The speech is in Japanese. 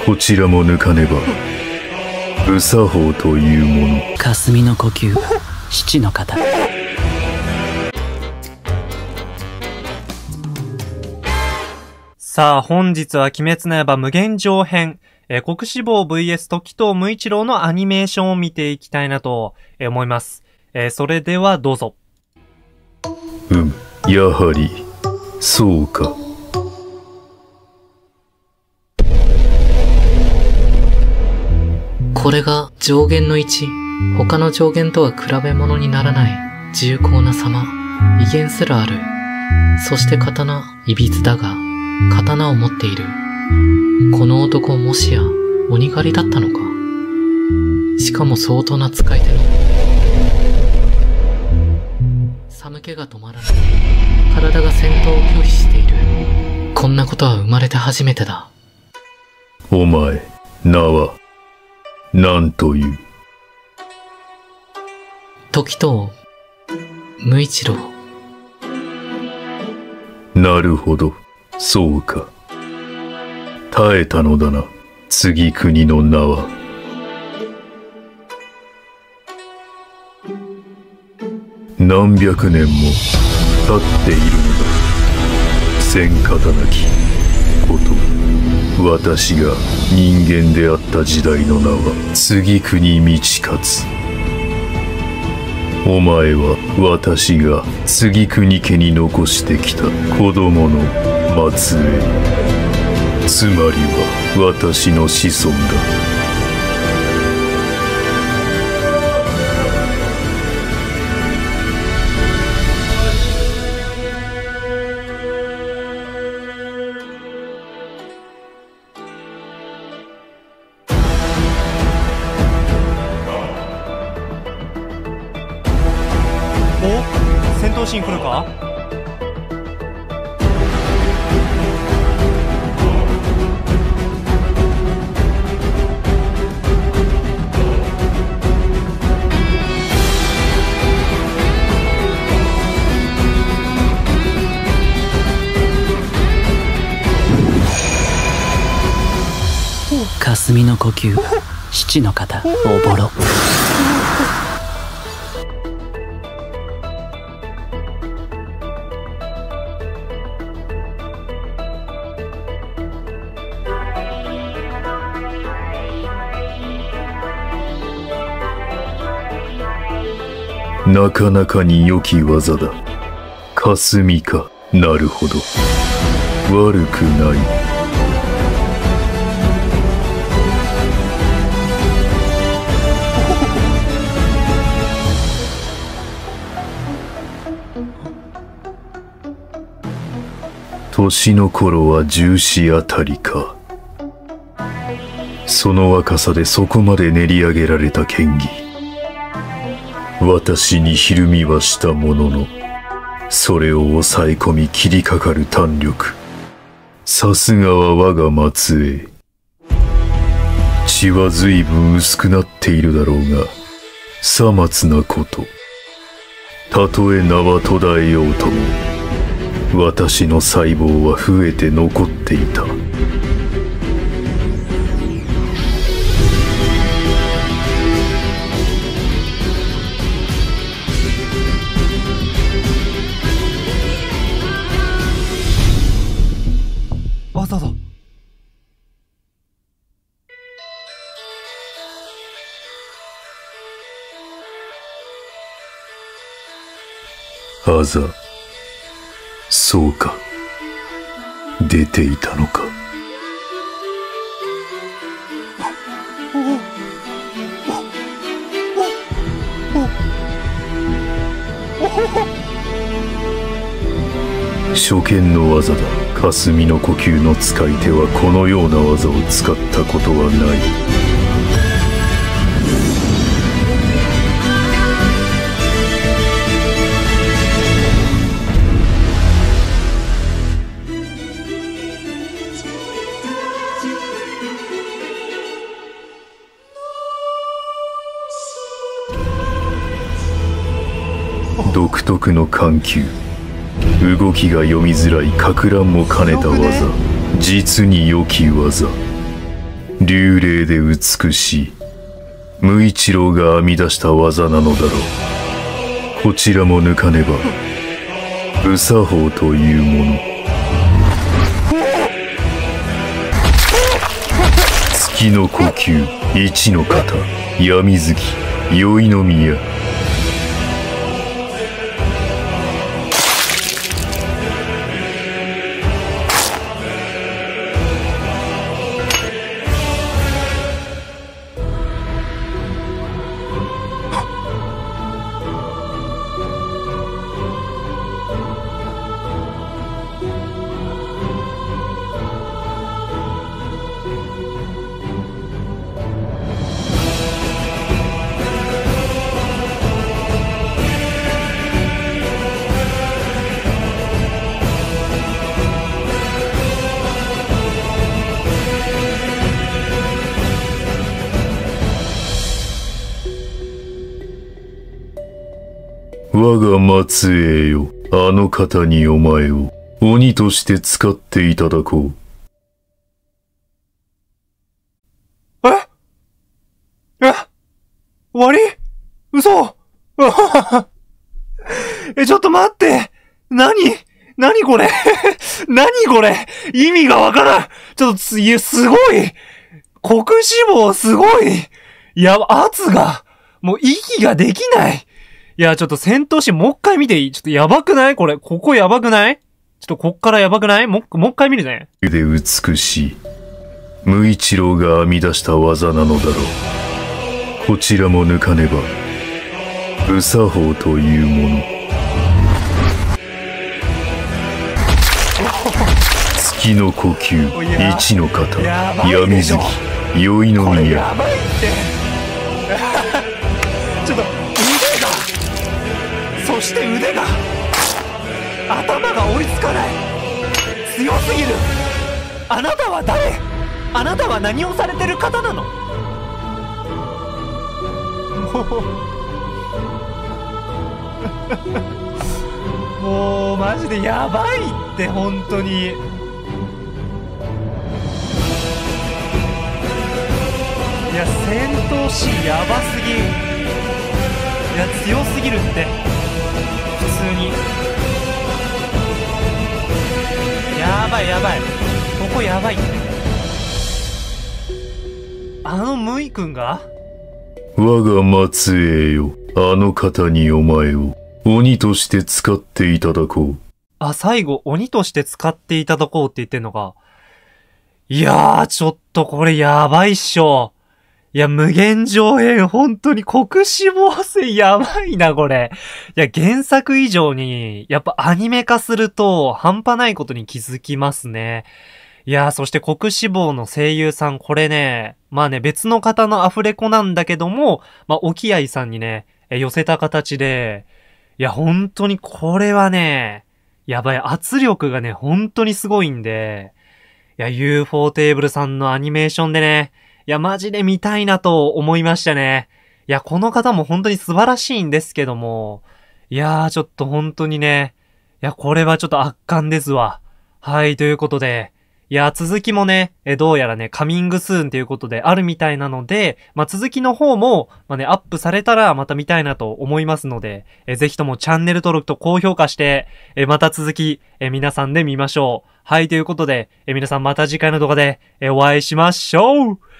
こちらも抜かねば無作法というもの。 霞の呼吸、七の型。 さあ、本日は鬼滅の刃無限城編、国志望 VS 時藤無一郎のアニメーションを見ていきたいなと思います。それではどうぞ。 やはりそうか。 これが上限の1。他の上限とは比べ物にならない重厚な様。威厳すらある。そして刀、いびつだが、刀を持っている。この男もしや鬼狩りだったのか。しかも相当な使い手の。寒気が止まらない。体が戦闘を拒否している。こんなことは生まれて初めてだ。 お前、名は何という？ 時藤無一郎。 なるほど、そうか。耐えたのだな、次国の名は。何百年も経っているのだ。戦方なきこと。私が人間であった時代の名は次国道勝。お前は私が次国家に残してきた子供の末裔。つまりは私の子孫だ。 戦闘シーン来るか？ 霞の呼吸、七の型、おぼろ。 なかなかに良き技だ。霞か。なるほど。悪くない。年の頃は14あたりか。その若さでそこまで練り上げられた剣技。私にひるみはしたものの、それを抑え込み切りかかる胆力。さすがは我が末裔。血は随分薄くなっているだろうが、さまつなこと。たとえ名は途絶えようとも、私の細胞は増えて残っていた。 技だ。 あざ、そうか。出ていたのか。初見の技だ。霞の呼吸の使い手はこのような技を使ったことはない。独特の緩急。動きが読みづらいか乱も兼ねた技。実に良き技。 流麗で美しい無一郎が編み出した技なのだろう。こちらも抜かねば無作法というもの。月の呼吸一の型闇月宵の宮。我が末裔よ、あの方にお前を鬼として使っていただこう。 終わり？嘘ちょっと待って何これ何これ意味がわからん。ちょっとすごい黒脂肪すごい圧が、もう息ができない。いや、ちょっと戦闘シーンもう一回見ていい？ちょっとやばくないこれ、ここやばくない？ちょっとこっからやばくない？もう一回見るね。 で美しい無一郎が編み出した技なのだろう。こちらも抜かねば無作法というもの。月の呼吸一の型闇月宵の宮。 やばいってちょっとそして腕が頭が追いつかない。強すぎる。あなたは誰？あなたは何をされてる方なの？もうマジでやばいって本当に。いや戦闘シーンやばすぎ。いや強すぎるって普通に。やばいここやばいって。あのムイ君が我が末裔よ、あの方にお前を鬼として使っていただこう。 最後鬼として使っていただこうって言ってんのか。いやーちょっとこれやばいっしょ。いや無限上編本当に黒脂肪性やばいなこれ。いや原作以上にやっぱアニメ化すると半端ないことに気づきますね。いやーそして黒脂肪の声優さんこれね、まあね別の方のアフレコなんだけども、まあ沖合さんにね、寄せた形で、いや本当にこれはね、やばい圧力がね本当にすごいんで、いや UFO テーブルさんのアニメーションでね、いやマジで見たいなと思いましたね。いやこの方も本当に素晴らしいんですけども、いやーちょっと本当にね、いやこれはちょっと圧巻ですわ。はい、ということで、いや続きもね、どうやらねカミングスーンということであるみたいなので、まあ続きの方もまあねアップされたらまた見たいなと思いますので、ぜひともチャンネル登録と高評価して、また続き、皆さんで見ましょう。はい、ということで、皆さんまた次回の動画で、お会いしましょう。